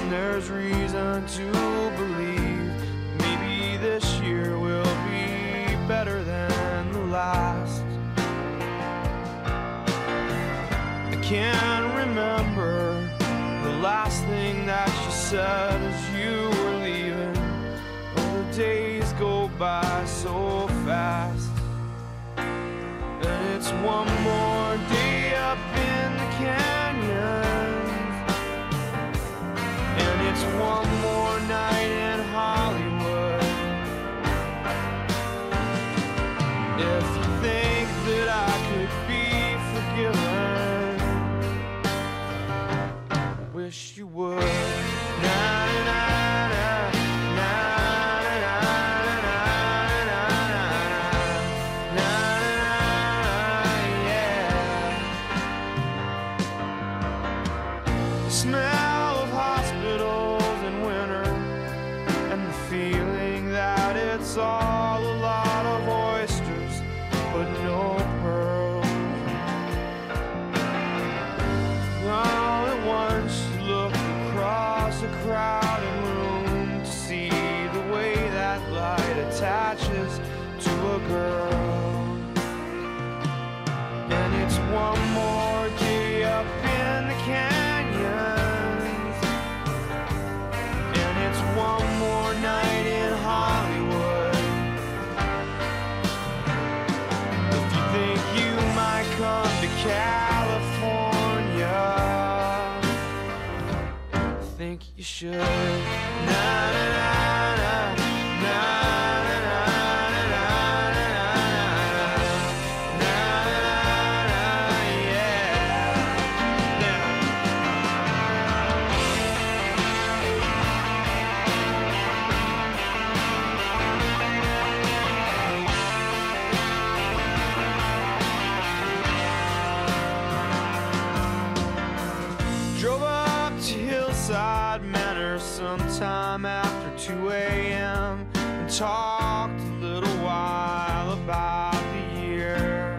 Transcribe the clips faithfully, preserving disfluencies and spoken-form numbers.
and there's reason to believe maybe this year will be better than the last. I can't remember the last thing that you said as you were leaving. Oh, the days go by so fast, and it's one more day up in the canyons, and it's one more night in Hollywood. If you think that I could be forgiven, wish you would. Na, na, na, na, na, na, na, na, na, na, yeah. The smell of hospitals in winter, and the feeling that it's all a lot of oysters but no pearls. All at once you look across a crowded room to see the way that light attaches to a girl. And it's one more day up in the canyons, and it's one more night in Hollywood. If you think you might come to California, think you should. Na, na, na, na, na, na, na, na, na, na, yeah. Drove up to Hillside Manor sometime after two A M and talked a little while about the year.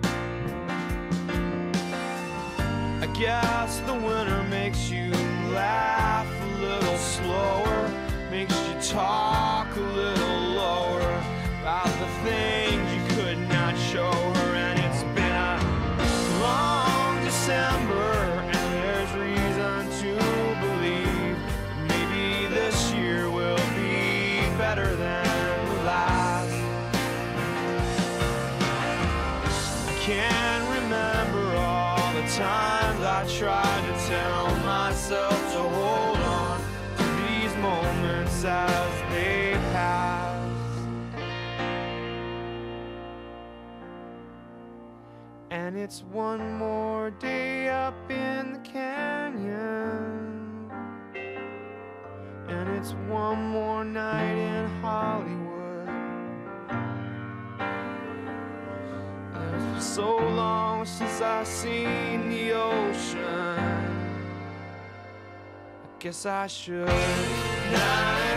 I guess the winter makes you laugh a little slower, makes you talk a little lower about the things you could not show her. And it's been a long December, and there's reason to believe maybe this year will be better than the last. I can't remember all the times I tried to tell myself to hold on to these moments as they pass. And it's one more day up in the canyon, and it's one more night in Hollywood. And it's been so long since I've seen the ocean, I guess I should. Nah,